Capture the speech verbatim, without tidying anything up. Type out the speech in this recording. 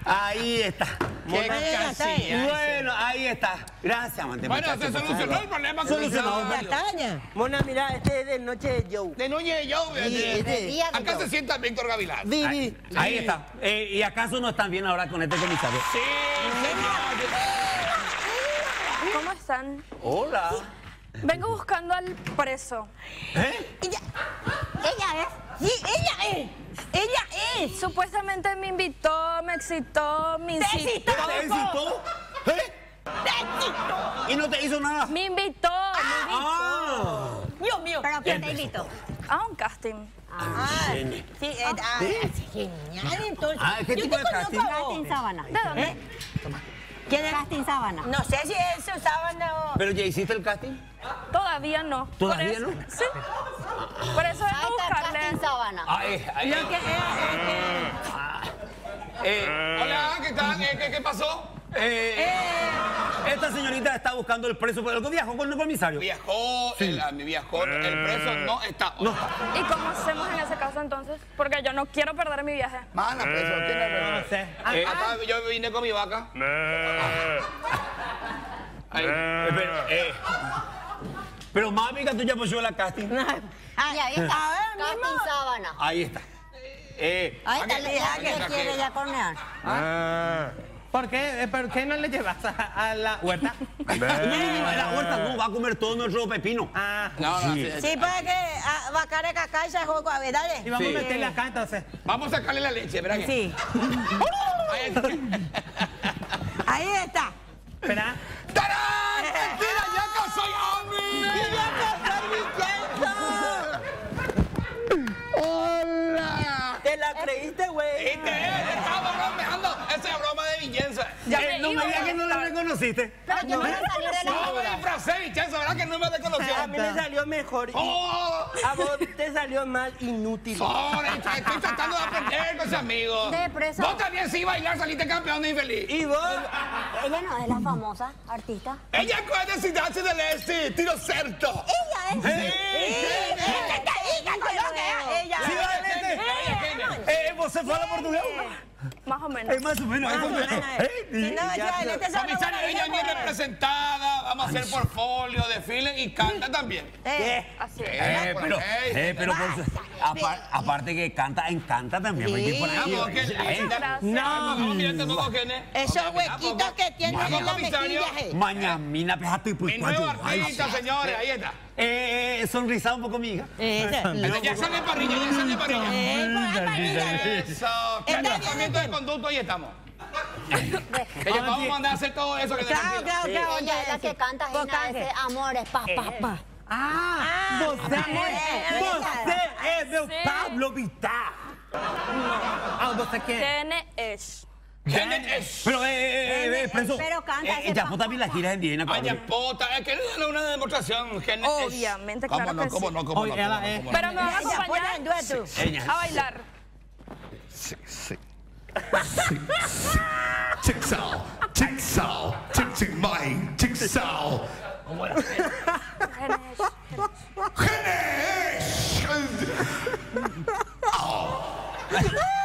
Ahí está. ¿Qué casilla? Bueno, ahí está. Gracias, amante. Bueno, se solucionó el problema. Solucionado. Castaña. Mona, mira, este es de Noche de Joe. De Noche de Joe. Sí, este. Acá se sienta Víctor Gavilán. Vivi. Ahí está. Eh, ¿Y acaso no están bien ahora con este comisario? Sí, ¿Cómo están? Hola. Vengo buscando al preso. ¿Eh? Ella, ella es. Sí, ella es. Ella es. Supuestamente me invitó, me excitó, me Te incitó. excitó. ¿Te incitó? ¿Eh? Te excitó. ¿Y no te hizo nada? Me invitó, me invitó. Ah. Dios mío. ¿Pero quién te invitó? A un casting. Ah, sí, es, ah, es genial, entonces. Ah, ¿qué Yo tipo te de casting? conozco a vos. Casting Sábana. ¿De dónde? ¿Quién es? Casting Sábana. No sé si es su sábana o... ¿Pero ya hiciste el casting? Todavía no. ¿Todavía Por eso- no? Sí. Por eso vengo Ahí a está el buscarle. Casting Sábana. Ay, ay, Lo que es, eh, hola, ¿qué tal? ¿Qué, qué, qué pasó? eh, esta señorita está buscando el preso, pero viajó con el comisario. Viajó, el, a mi viajó, el preso no está. No está. ¿Y cómo hacemos en ese caso entonces? Porque yo no quiero perder mi viaje. Mana, preso, ¿quién es preso? No sé. Eh, Acá yo vine con mi vaca. Ahí. Eh, pero, eh, pero mami, que tú ya pusiste la casting. Y ahí está. Casting Sábana. Ahí está. Eh, Ahí está, Aquí, le ya aquí, que aquí. quiere ya cornear. ¿Por qué? Eh, ¿Por qué no le llevas a, a la huerta? no, la huerta no, va a comer todo nuestro pepino. Ah, No, no, Sí. sí. Sí, para que ah, va a caer acá y se juega, a ver, y dale. vamos Sí. a meterle acá entonces. Vamos a sacarle la leche, ¿verdad? que? Sí. Ahí está. Ahí está. Espera. ¡Tarán! ¡Mentira! ¡Ya que soy hombre! ¡Hola! ¿Te la creíste, güey? ¿Viste? Estaba bromeando. Esa es broma de Vicenza. Ya Eh, me no iba me digas a que no la gustar. reconociste. Pero yo no voy a salir de la No me disfracé, Vicenza, ¿verdad que no me reconoció? A mí me salió mejor. y ¡Oh! a vos te salió más inútil. Ahora estoy tratando de aprender con sus amigos. De preso. Vos también sí bailar, saliste campeón de infeliz. Y vos, Ella no es la famosa artista. Ella es de Ciudad del Este, tiro certo. Ella es. ella está ahí, que ella. Sí, dale, eh, ¿vos se fue a la portuguesa? Más o menos. Es más o menos. Más o menos, eh. Si no, Eh, ya, en este salón Comisario, van a ir ella a viene jugar. representada, vamos a hacer portfolio, desfile y canta también. Eh, Así es. Eh, pero, Ey, eh, pero por su- apar- aparte que canta, encanta también. porque por ahí- Vamos, que eh, Gracias. No, no, mira, tampoco quién es. Esos huequitos que tiene Vamos, en la comisario. mejilla. eh. Mañamina, pejate Mi nuevo artista, señores, ahí está. Eh, eh, sonrisa un poco, mi hija. Ese, loco. Ya sale parrilla, ya sale parrilla. Eh, por ahí, parrilla. Eso, ¿qué Está tratamiento de bien. conducto? Ahí estamos. Ella vamos a mandar a hacer todo eso que Claro, tranquila. claro, claro. Ella es la que canta Vos Gina, canje. ese amores, pa, pa, pa. Ah, você, é, você é meu Sim. Pablo Vittar. Ah, você quer? ¿Quién es? ¿Quién es? Pero, eh, eh, eh, eh, preso. Pero canta Eh, ese ya pa- puta vi la gira en Viena. Ay, cabrón. pota, es que es una demostración. ¿Quién es? Obviamente, ¿Cómo claro no, que cómo sí. no, cómo Oye, no, cómo ela no, es- cómo no? Pero me van a Ella, ponla en acompañar dueto. Ella. a bailar. Sí, sí. Sí, sí. Jigsaw, jigsaw, jigsaw, my jigsaw. ¿Quién es? Ganesh! Oh.